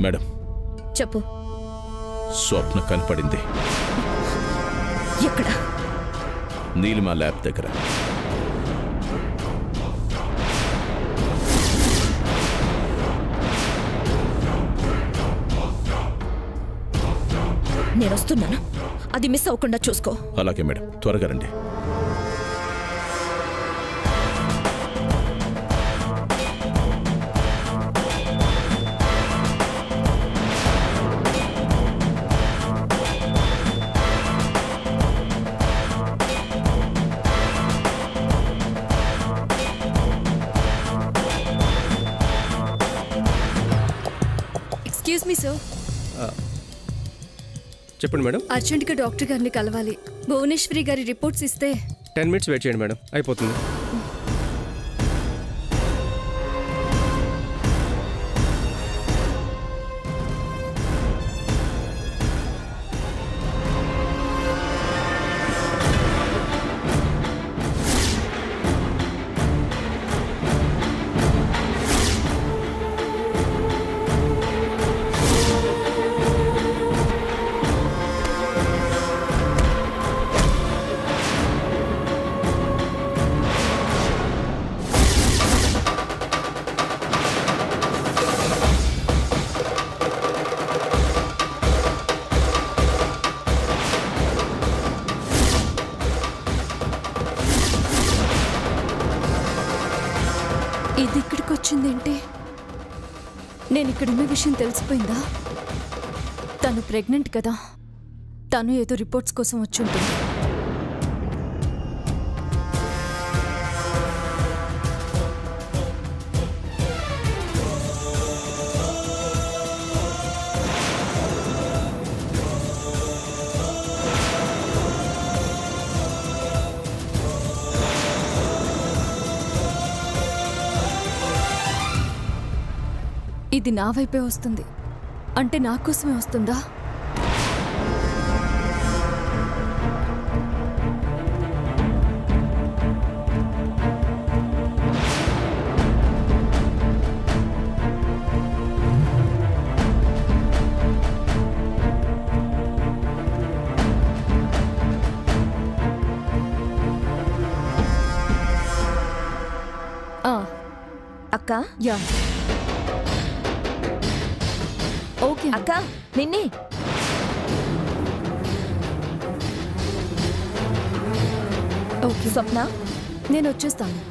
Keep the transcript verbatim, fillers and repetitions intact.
Madam చెప్పు. స్వప్న కనపడింది. ఎక్కడ? నీలిమా ల్యాబ్ దగ్గర. నేను వస్తున్నాను, అది మిస్ అవ్వకుండా చూసుకో. అలాగే మేడం, త్వరగా రండి. Excuse me sir. చెప్పండి మేడం. అర్జెంట్గా డాక్టర్ గారిని కలవాలి. భువనేశ్వరి గారి రిపోర్ట్స్ ఇస్తే. టెన్ మినిట్స్ వెయిట్ చేయండి మేడం, అయిపోతుంది. ఇది ఇక్కడికి వచ్చిందేంటి? నేను ఇక్కడున్న విషయం తెలిసిపోయిందా? తను ప్రెగ్నెంట్ కదా, తను ఏదో రిపోర్ట్స్ కోసం వచ్చి ఉంటుంది. ఇది నా వైపే వస్తుంది అంటే నా కోసమే వస్తుందా? అక్క. యా ఓకే అక్క, నిన్నే. ఓకే స్వప్న, నేను వచ్చేస్తాను.